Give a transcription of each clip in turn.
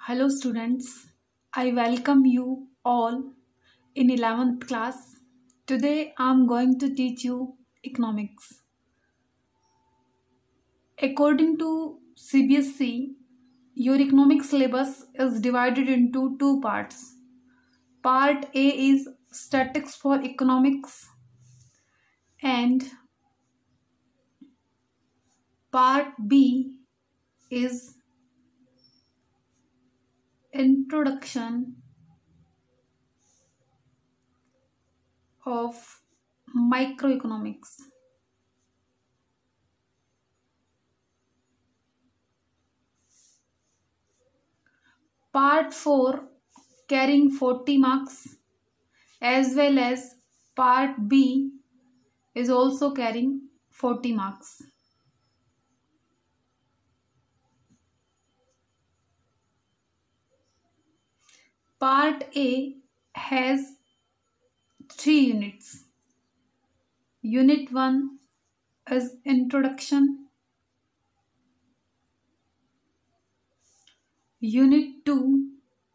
Hello students, I welcome you all in 11th class. Today I am going to teach you economics. According to CBSE, your economics syllabus is divided into two parts. Part A is statistics for economics and part B is introduction of microeconomics. Part 4 carrying 40 marks as well as part B is also carrying 40 marks. Part A has 3 units. Unit 1 is introduction. Unit 2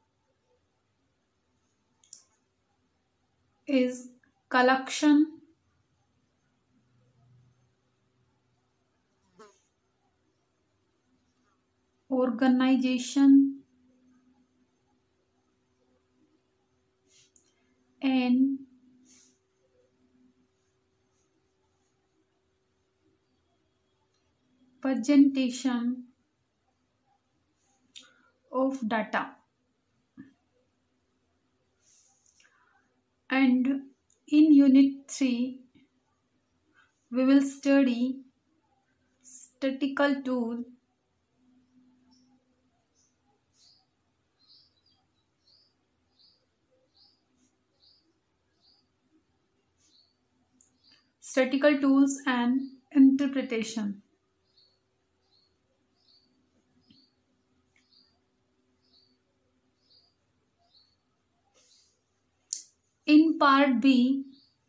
is collection. Organization and presentation of data. And in Unit 3, we will study statistical tool, statistical tools and interpretation. In part B,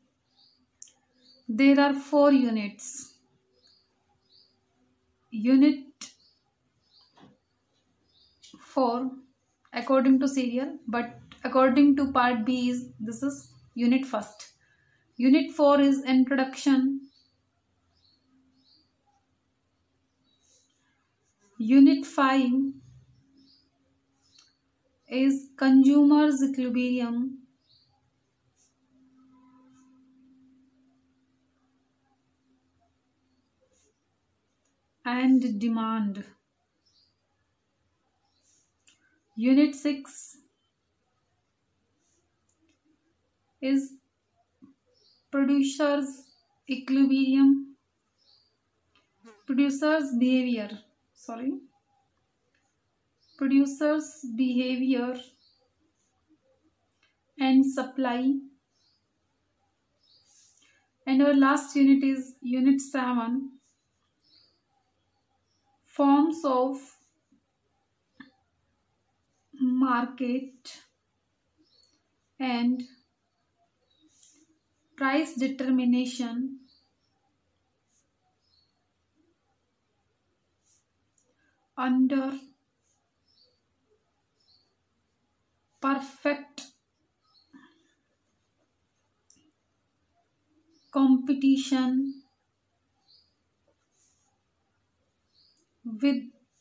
there are 4 units. Unit 4 according to serial, but according to part B this is unit first. Unit 4 is introduction. Unit 5 is consumers equilibrium. And demand. Unit 6 is producers equilibrium, producers behavior and supply. And our last unit is unit 7, forms of market and price determination under perfect competition with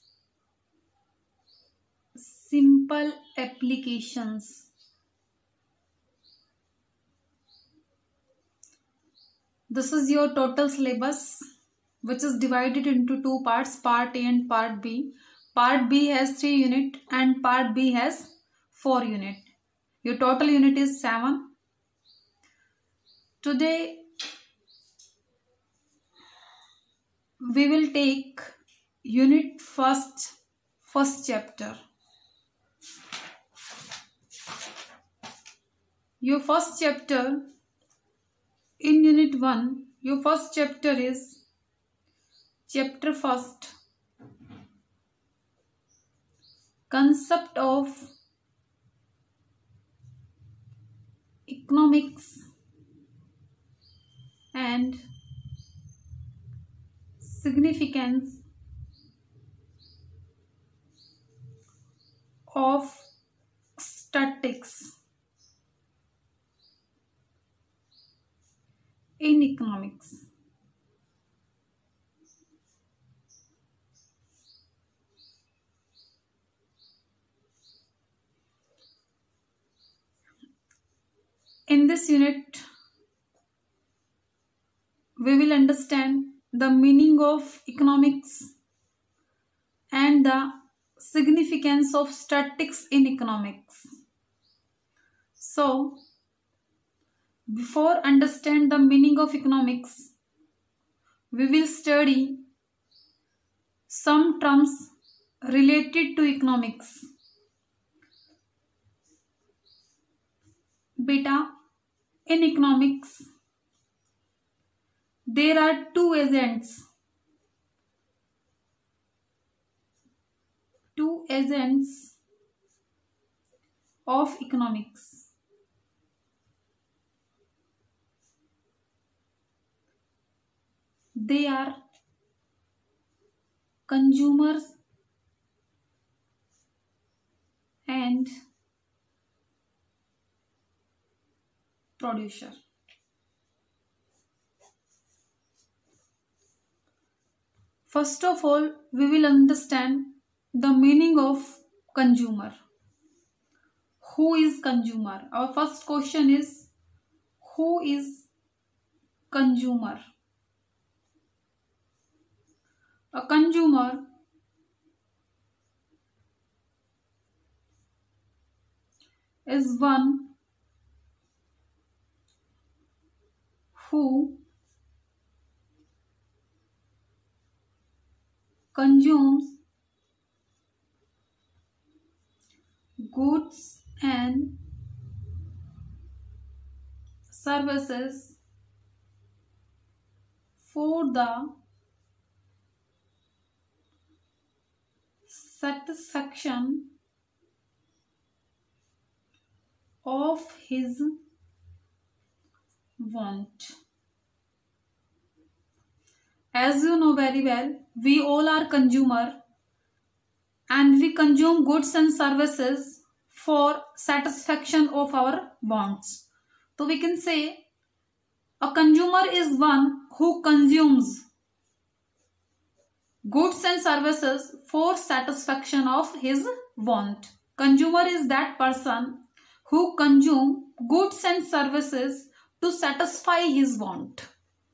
simple applications. This is your total syllabus, which is divided into two parts, part A and part B. Part B has 3 units and part B has 4 units. Your total unit is 7. Today we will take unit first chapter. Your first chapter in unit 1, your first chapter is chapter first, concept of economics and significance of statistics in economics. In this unit, we will understand the meaning of economics and the significance of statistics in economics. So, before understand the meaning of economics, we will study some terms related to economics. Beta, in economics, there are two agents of economics. They are consumers and producer. First of all, we will understand the meaning of consumer. Who is consumer? Our first question is, who is consumer? A consumer is one who consumes goods and services for the satisfaction of his want. As you know very well, we all are consumer and we consume goods and services for satisfaction of our wants. So we can say a consumer is one who consumes goods and services for satisfaction of his want. Consumer is that person who consumes goods and services to satisfy his want.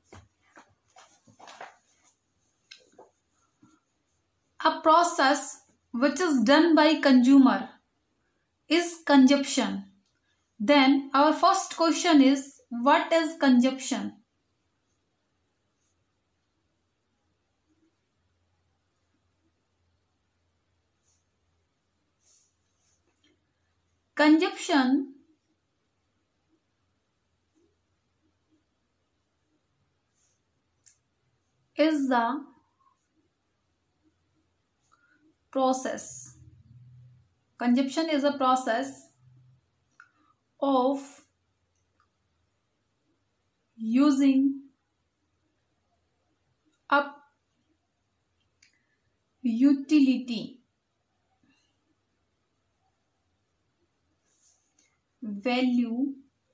A process which is done by consumer is consumption. Then our first question is, what is consumption? Consumption is the process. Consumption is a process of using up utility value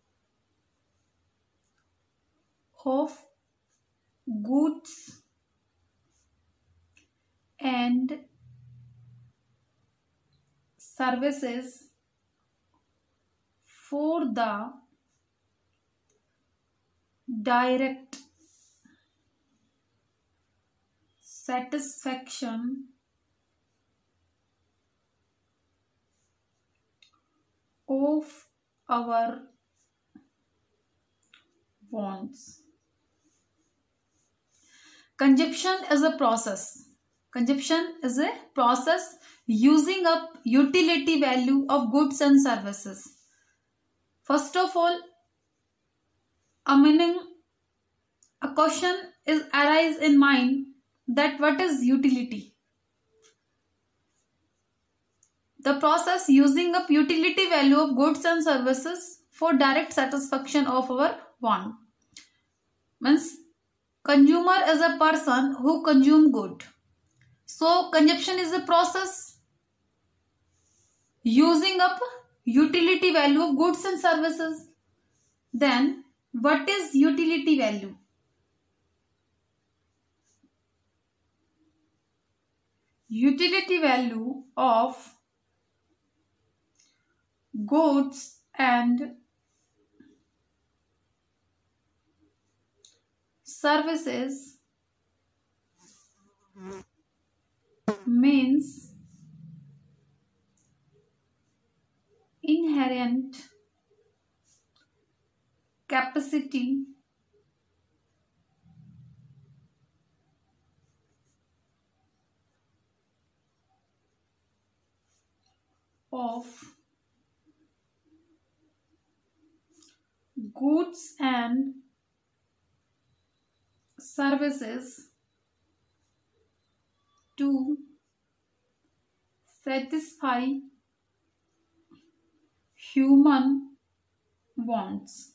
of goods and services for the direct satisfaction of our wants. Consumption is a process. Consumption is a process using up utility value of goods and services. First of all, a question is arise in mind that what is utility? The process using up utility value of goods and services for direct satisfaction of our want. Means consumer is a person who consume good. So consumption is a process using up utility value of goods and services. Then what is utility value? Utility value of goods and services means inherent capacity of goods and services to satisfy human wants.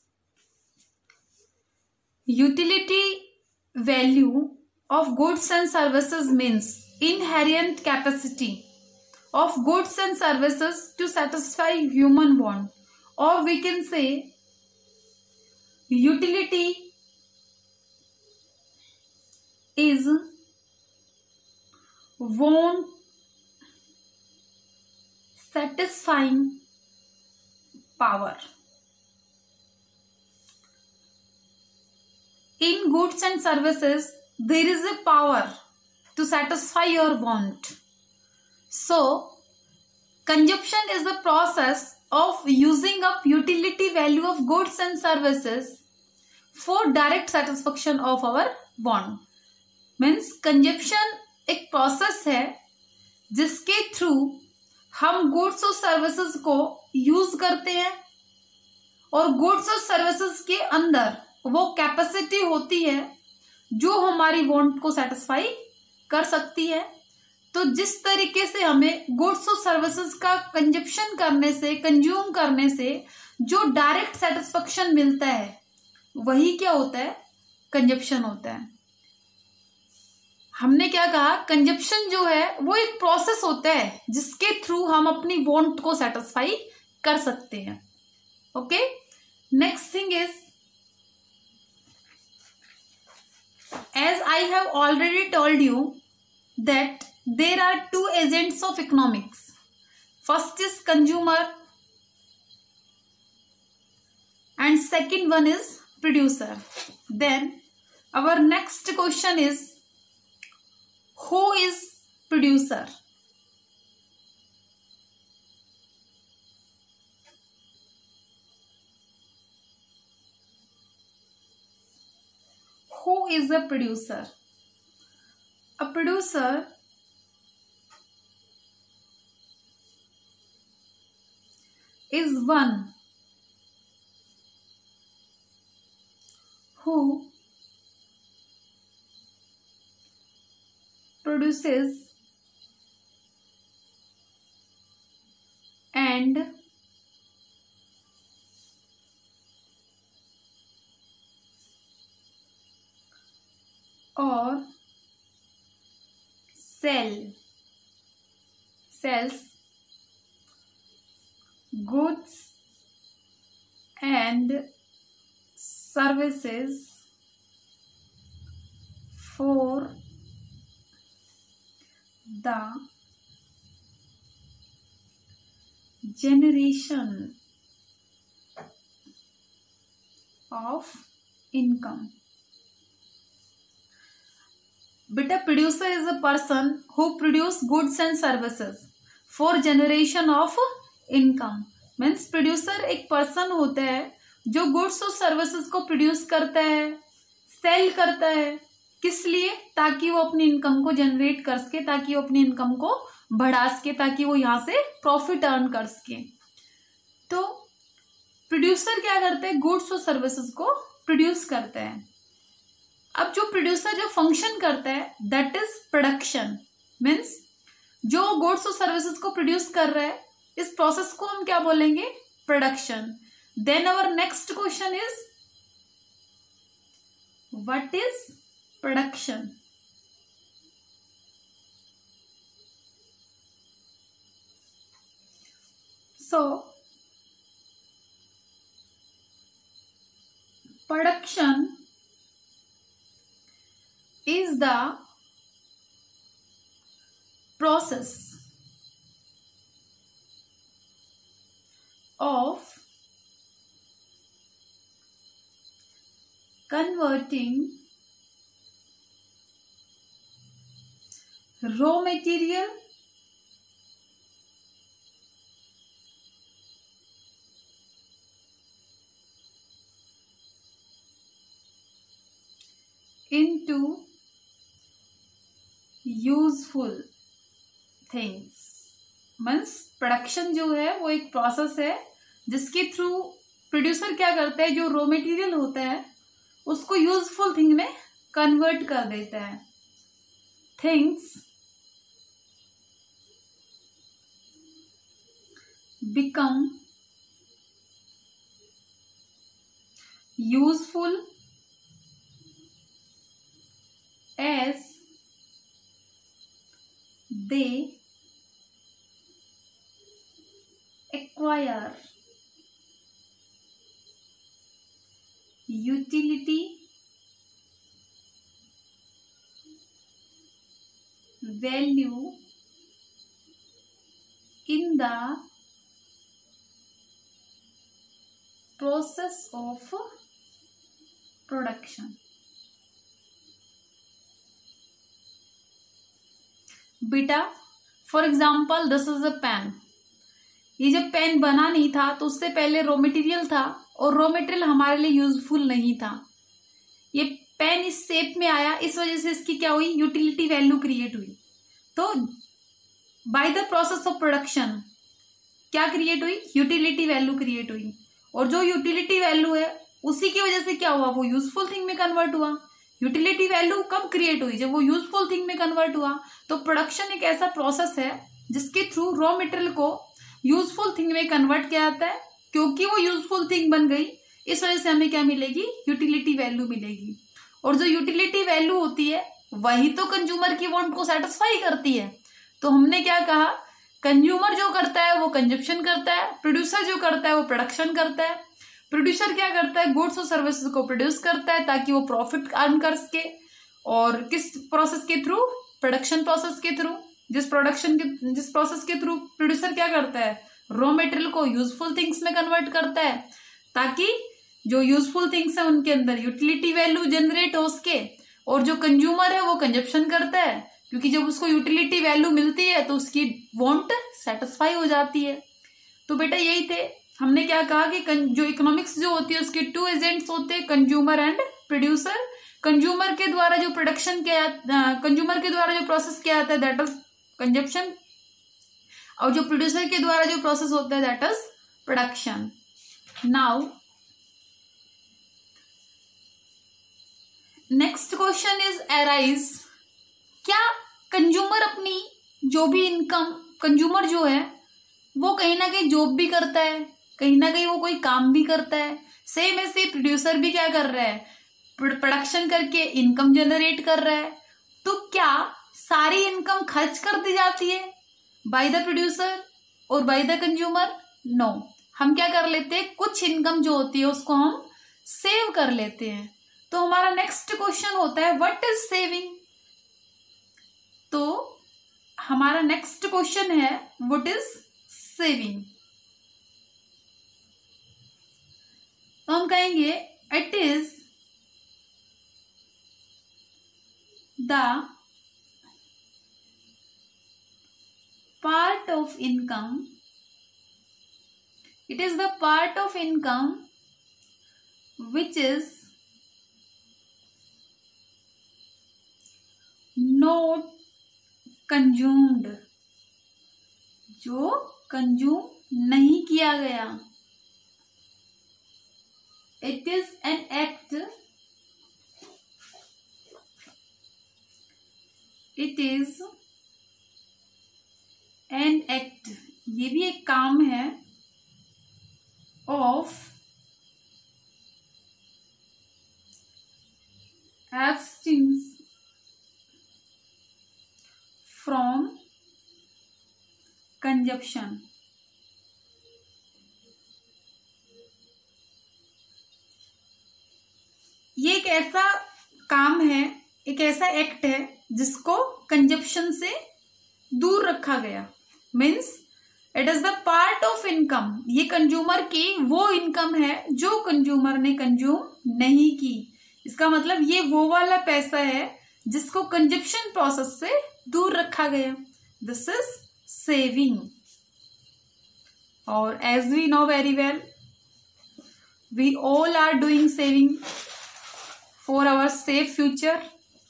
Utility value of goods and services means inherent capacity of goods and services to satisfy human want, or we can say utility is want satisfying power. In goods and services, there is a power to satisfy your want. So, consumption is the process of using up utility value of goods and services for direct satisfaction of our want. Means consumption एक process है जिसके through हम goods और services को use करते हैं, और goods और सर्विसेज के अंदर वो कैपेसिटी होती है जो हमारी वांट को सेटिस्फाई कर सकती है. तो जिस तरीके से हमें गुड्स और सर्विसेज का कंजप्शन करने से, कंज्यूम करने से जो डायरेक्ट सेटिस्फेक्शन मिलता है, वही क्या होता है, कंजप्शन होता है. हमने क्या कहा, कंजप्शन जो है वो एक प्रोसेस होता है जिसके थ्रू हम अपनी वांट को सेटिस्फाई कर सकते हैं. Okay, next thing is, as I have already told you that there are two agents of economics. First is consumer and second one is producer. Then our next question is, who is producer? Who is a producer? A producer is one who produces and or sells goods and services for the generation of income. बेटा, producer is a person who produce goods and services for generation of income. Means producer एक person होता है जो goods और services को produce करता है, cell करता है. किस लिए? ताकि वो अपनी इनकम को जनरेट कर सके, ताकि वो अपनी इनकम को बढ़ा सके, ताकि वो यहाँ से प्रॉफिट अर्न कर सके. तो प्रोड्यूसर क्या करते हैं, गुड्स और सर्विसेज को प्रोड्यूस करते हैं. अब जो प्रोड्यूसर जो फंक्शन करता है दैट इज प्रोडक्शन. मीन्स जो गुड्स और सर्विसेज को प्रोड्यूस कर रहा है, इस प्रोसेस को हम क्या बोलेंगे, production. Then our next question is, what is production? So production is the process of converting raw material into useful things. Means production जो है वो एक प्रोसेस है जिसके थ्रू प्रोड्यूसर क्या करता है, जो रॉ मटेरियल होता है उसको यूजफुल थिंग में कन्वर्ट कर देता है। Things become useful as they acquire utility, value in the process of production। बेटा for example this is a pen. ये जब पेन बना नहीं था तो उससे पहले रॉ मटेरियल था और रॉ मटेरियल हमारे लिए यूजफुल नहीं था। ये पेन इस शेप में आया, इस वजह से इसकी क्या हुई, यूटिलिटी वैल्यू क्रिएट हुई। तो by the process of production क्या क्रिएट हुई, यूटिलिटी वैल्यू क्रिएट हुई। और जो यूटिलिटी वैल्यू है उसी की वजह से क्या हुआ, वो यूजफुल थिंग में कन्वर्ट हुआ। यूटिलिटी वैल्यू कब क्रिएट हुई, जब वो यूजफुल थिंग में कन्वर्ट हुआ। तो प्रोडक्शन एक ऐसा प्रोसेस है जिसके थ्रू रॉ मटेरियल को यूजफुल थिंग में कन्वर्ट किया जाता है। क्योंकि वो यूजफुल थिंग बन गई, इस वजह से हमें क्या मिलेगी, यूटिलिटी वैल्यू मिलेगी। और जो यूटिलिटी वैल्यू होती है वही तो कंज्यूमर की वांट को सेटिस्फाई करती है। तो हमने क्या कहा, कंज्यूमर जो करता है वो कंजप्शन करता है, प्रोड्यूसर जो करता है वो प्रोडक्शन करता है। प्रोड्यूसर क्या करता है, गुड्स और सर्विसेज को प्रोड्यूस करता है ताकि वो प्रॉफिट अर्न कर सके। और किस प्रोसेस के थ्रू, प्रोडक्शन प्रोसेस के थ्रू। जिस प्रोसेस के थ्रू प्रोड्यूसर क्या करता है, रॉ मटेरियल को यूजफुल थिंग्स में कन्वर्ट करता है ताकि जो यूजफुल थिंग्स है उनके अंदर यूटिलिटी वैल्यू जनरेट हो सके। और जो कंज्यूमर है वो कंजप्शन करता है, क्योंकि जब उसको यूटिलिटी वैल्यू मिलती है तो उसकी वांट सेटिस्फाई हो जाती है। तो बेटा यही थे, हमने क्या कहा कि जो इकोनॉमिक्स जो होती है उसके टू एजेंट्स होते हैं, कंज्यूमर एंड प्रोड्यूसर। कंज्यूमर के द्वारा जो प्रोडक्शन किया, कंज्यूमर के द्वारा जो प्रोसेस किया जाता है दैट इज कंजप्शन, और जो प्रोड्यूसर के द्वारा जो प्रोसेस होता है that is production. Now next question is arise, क्या कंज्यूमर अपनी जो भी इनकम, कंज्यूमर जो है वो कहीं ना कहीं जॉब भी करता है, कहीं ना कहीं वो कोई काम भी करता है। सेम ऐसे प्रोड्यूसर भी क्या कर रहा है, प्रोडक्शन करके इनकम जनरेट कर रहा है। तो क्या सारी इनकम खर्च कर दी जाती है बाय द प्रोड्यूसर और बाय द कंज्यूमर? नो, हम क्या कर लेते हैं, कुछ इनकम जो होती है उसको हम सेव कर लेते हैं। तो हमारा नेक्स्ट क्वेश्चन होता है व्हाट इज सेविंग। तो हमारा नेक्स्ट क्वेश्चन है व्हाट इज सेविंग। तो हम कहेंगे it is the part of income, it is the part of income which is not consumed, जो कंज्यूम नहीं किया गया। It is an act, it is an act, ये भी एक काम है, of abstinence from consumption, ऐसा काम है, एक ऐसा एक्ट है जिसको कंजप्शन से दूर रखा गया, means it is the part of income. ये कंज्यूमर की वो इनकम है जो कंज्यूमर ने कंज्यूम नहीं की। इसका मतलब ये वो वाला पैसा है जिसको कंजप्शन प्रोसेस से दूर रखा गया। This is saving. और as we know very well, we all are doing saving for our safe future.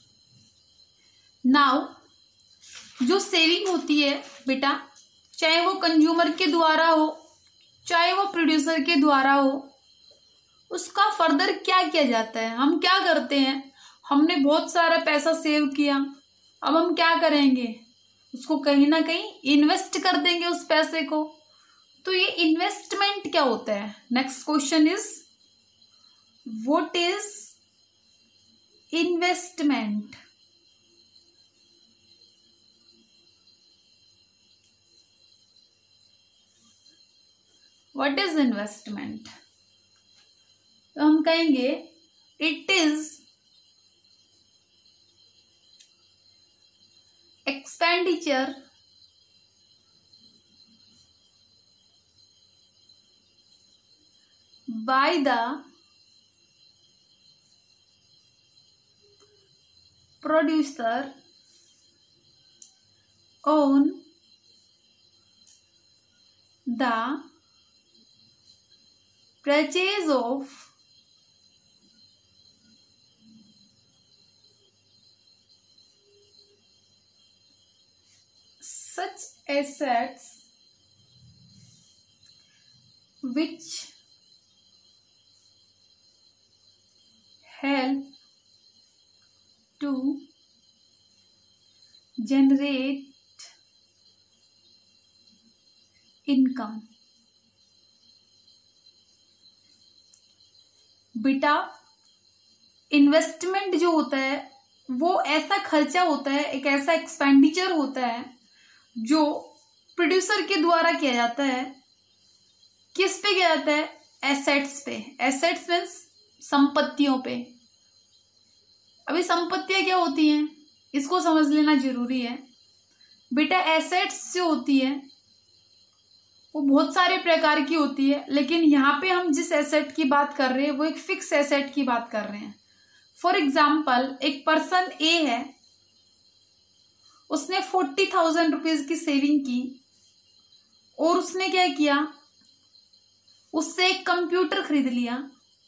Now जो सेविंग होती है बेटा, चाहे वो कंज्यूमर के द्वारा हो चाहे वो प्रोड्यूसर के द्वारा हो, उसका फर्दर क्या किया जाता है। हम क्या करते हैं, हमने बहुत सारा पैसा सेव किया, अब हम क्या करेंगे, उसको कहीं ना कहीं इन्वेस्ट कर देंगे उस पैसे को। तो ये इन्वेस्टमेंट क्या होता है? Next question is what is investment? What is investment? तो हम कहेंगे it is expenditure by the producer on the purchase of such assets which help to generate income। बेटा इन्वेस्टमेंट जो होता है वो ऐसा खर्चा होता है, एक ऐसा एक्सपेंडिचर होता है जो प्रोड्यूसर के द्वारा किया जाता है। किस पे किया जाता है? एसेट्स पे। एसेट्स मीन्स संपत्तियों पे। अभी संपत्तियां क्या होती हैं इसको समझ लेना जरूरी है बेटा। एसेट्स जो होती है वो बहुत सारे प्रकार की होती है, लेकिन यहाँ पे हम जिस एसेट की बात कर रहे हैं वो एक फिक्स एसेट की बात कर रहे हैं। फॉर एग्जाम्पल, एक पर्सन ए है, उसने 40,000 रुपीज की सेविंग की और उसने क्या किया, उससे एक कंप्यूटर खरीद लिया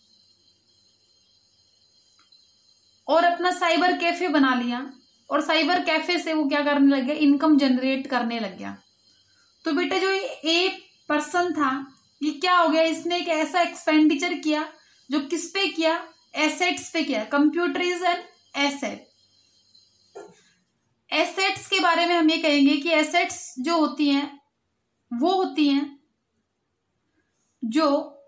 और अपना साइबर कैफे बना लिया, और साइबर कैफे से वो क्या करने लग गया, इनकम जनरेट करने लग गया। तो बेटा जो ए पर्सन था ये क्या हो गया, इसने एक ऐसा एक्सपेंडिचर किया जो किस पे किया, एसेट्स पे किया। Computer is an asset. Assets के बारे में हम ये कहेंगे कि एसेट्स जो होती हैं वो होती हैं जो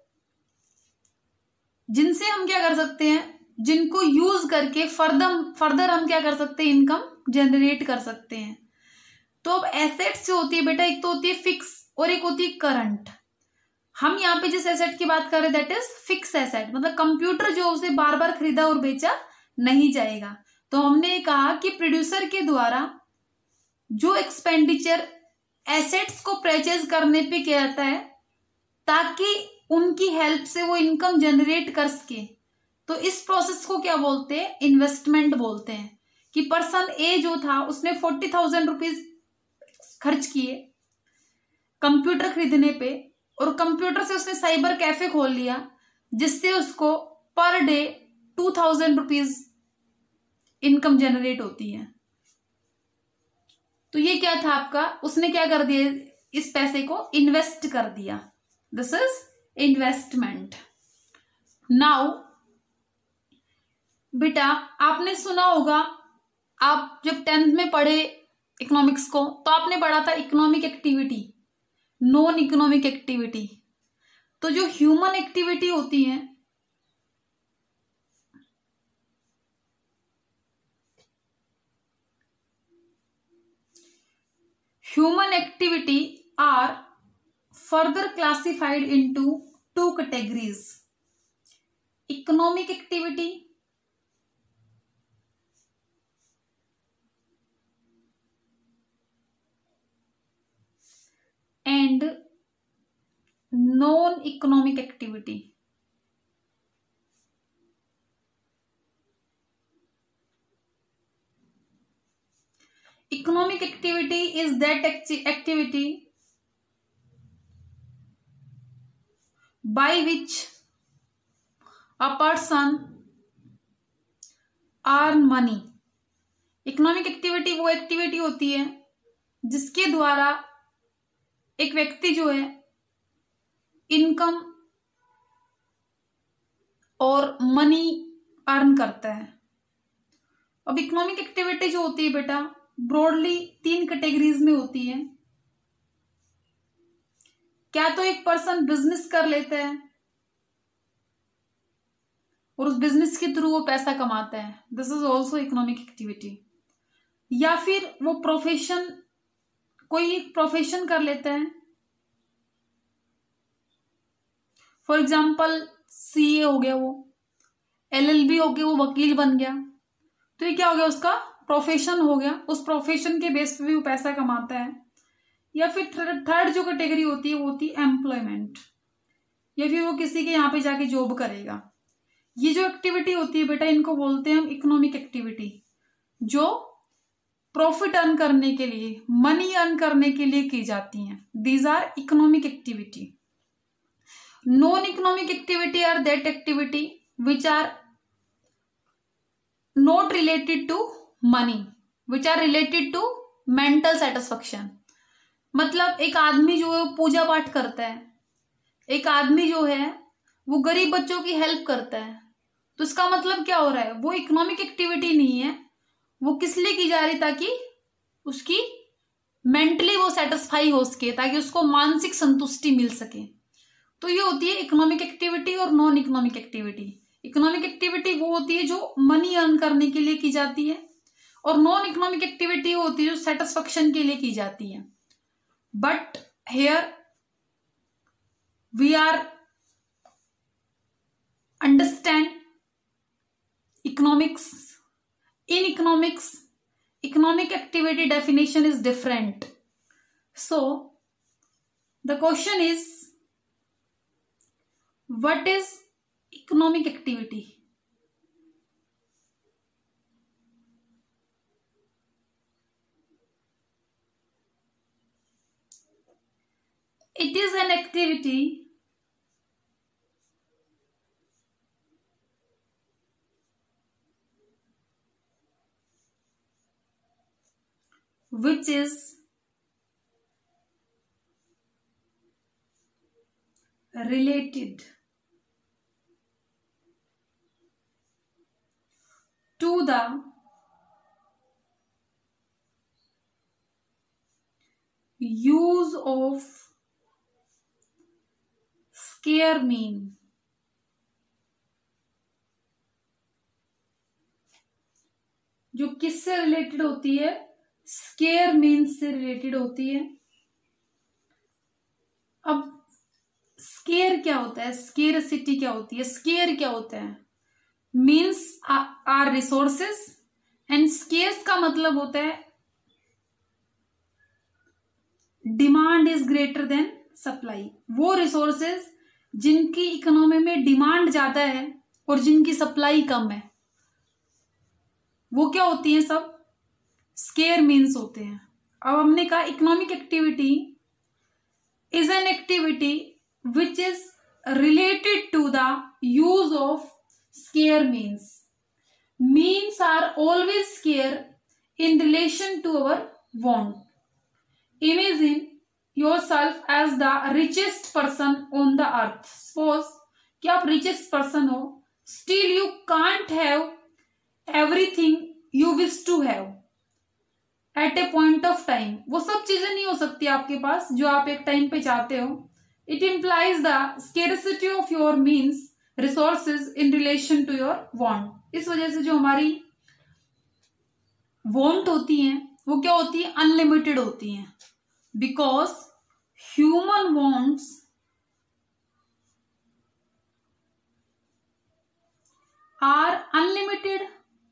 जिनसे हम क्या कर सकते हैं, जिनको यूज करके फर्दर हम क्या कर सकते हैं, इनकम जनरेट कर सकते हैं। तो अब एसेट्स जो होती है बेटा, एक तो होती है फिक्स और एक होती है करंट। हम यहाँ पे जिस एसेट की बात कर रहे हैं दैट इज फिक्स एसेट, मतलब कंप्यूटर जो उसे बार बार खरीदा और बेचा नहीं जाएगा। तो हमने कहा कि प्रोड्यूसर के द्वारा जो एक्सपेंडिचर एसेट्स को परचेज करने पे किया जाता है ताकि उनकी हेल्प से वो इनकम जनरेट कर सके, तो इस प्रोसेस को क्या बोलते हैं, इन्वेस्टमेंट बोलते हैं। कि पर्सन ए जो था उसने 40,000 रुपीज खर्च किए कंप्यूटर खरीदने पे, और कंप्यूटर से उसने साइबर कैफे खोल लिया जिससे उसको per day 2,000 rupees income generate होती है। तो ये क्या था आपका, उसने क्या कर दिया, इस पैसे को इन्वेस्ट कर दिया। This is investment. नाउ बेटा आपने सुना होगा, आप जब 10th में पढ़े इकोनॉमिक्स को तो आपने पढ़ा था economic activity, non economic activity. तो जो ह्यूमन एक्टिविटी होती है human activity are further classified into 2 categories, economic activity economic activity? Economic activity is that activity by which a person earn money. Economic activity वो activity होती है जिसके द्वारा एक व्यक्ति जो है इनकम और मनी अर्न करता है। अब इकोनॉमिक एक्टिविटी जो होती है बेटा ब्रॉडली 3 कैटेगरीज में होती है। क्या तो एक पर्सन बिजनेस कर लेता है और उस बिजनेस के थ्रू वो पैसा कमाता है, this is also economic activity. या फिर वो प्रोफेशन, कोई एक प्रोफेशन कर लेता है, फॉर एग्जाम्पल सीए हो गया, वो एलएलबी हो गया, वो वकील बन गया, तो ये क्या हो गया, उसका प्रोफेशन हो गया। उस प्रोफेशन के बेस पे भी वो पैसा कमाता है। या फिर थर्ड जो कैटेगरी होती है वो होती है एम्प्लॉयमेंट, या फिर वो किसी के यहाँ पे जाके जॉब करेगा। ये जो एक्टिविटी होती है बेटा इनको बोलते हैं हम इकोनॉमिक एक्टिविटी, जो प्रॉफिट अर्न करने के लिए, मनी अर्न करने के लिए की जाती हैं। These are economic activity. Non economic activity are that activity which are not related to money, which are related to mental satisfaction. मतलब एक आदमी जो है पूजा पाठ करता है, एक आदमी जो है वो गरीब बच्चों की हेल्प करता है, तो इसका मतलब क्या हो रहा है, वो इकोनॉमिक एक्टिविटी नहीं है। वो किस लिए की जा रही, ताकि उसकी मेंटली वो सेटिस्फाई हो सके, ताकि उसको मानसिक संतुष्टि मिल सके। तो ये होती है इकोनॉमिक एक्टिविटी और non economic activity. Economic activity वो होती है जो मनी अर्न करने के लिए की जाती है, और नॉन इकोनॉमिक एक्टिविटी होती है जो सेटिस्फेक्शन के लिए की जाती है। But here we are understand economics. In economics, economic activity definition is different. So the question is, what is economic activity? It is an activity which is related to the use of square mean. जो किससे related होती है, square means से related होती है। अब square क्या होता है, स्केरसिटी क्या होती है, स्केयर क्या होता है, means are resources, and scarce का मतलब होता है demand is greater than supply. वो रिसोर्सेस जिनकी इकोनॉमी में डिमांड ज्यादा है और जिनकी सप्लाई कम है, वो क्या होती है, सब स्केयर मीन्स होते हैं। अब हमने कहा economic activity is an activity which is related to the use of scarce means. Means are always scarce in relation to our want. Imagine yourself as the richest person on the earth. Suppose कि आप richest person हो, still you can't have everything you wish to have at a point of time. वो सब चीजें नहीं हो सकती आपके पास जो आप एक टाइम पे चाहते हो। It implies the scarcity of your means resources in relation to your want. इस वजह से जो हमारी वांट होती हैं वो क्या होती है, अनलिमिटेड होती हैं, because human wants are unlimited,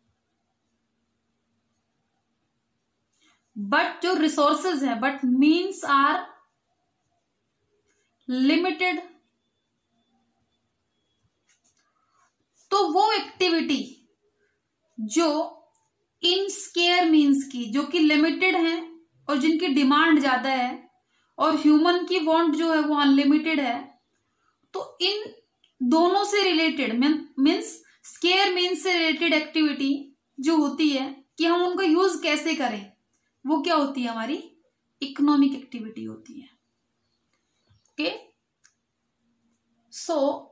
but जो रिसोर्सेज है, बट मीन्स आर लिमिटेड। तो वो एक्टिविटी जो इन स्केयर मीन्स की, जो कि लिमिटेड है और जिनकी डिमांड ज्यादा है, और ह्यूमन की वांट जो है वो अनलिमिटेड है, तो इन दोनों से रिलेटेड मीन्स स्केयर मीन्स से रिलेटेड एक्टिविटी जो होती है कि हम उनका यूज कैसे करें, वो क्या होती है, हमारी इकोनॉमिक एक्टिविटी होती है। ओके, सो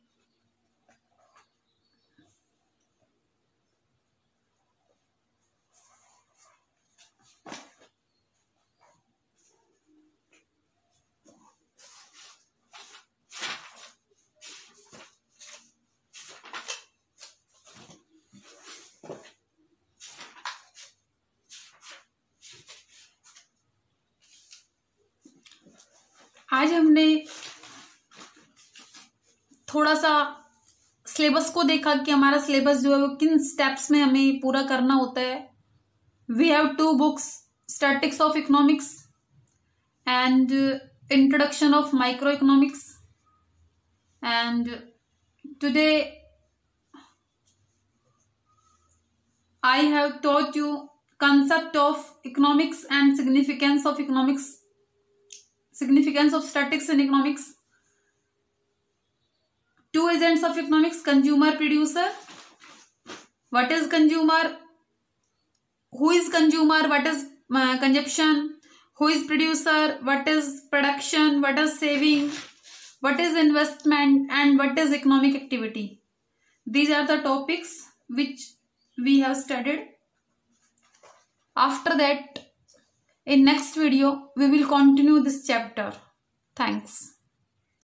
आज हमने थोड़ा सा सिलेबस को देखा कि हमारा सिलेबस जो है वो किन स्टेप्स में हमें पूरा करना होता है। We have 2 books, statics of economics and introduction of micro economics, and today I have taught you concept of economics and significance of economics, significance of statics in economics. 2 agents of economics: consumer, producer. What is consumer? Who is consumer? What is consumption? Who is producer? What is production? What is saving? What is investment? And what is economic activity? These are the topics which we have studied. After that, in next video we will continue this chapter. Thanks.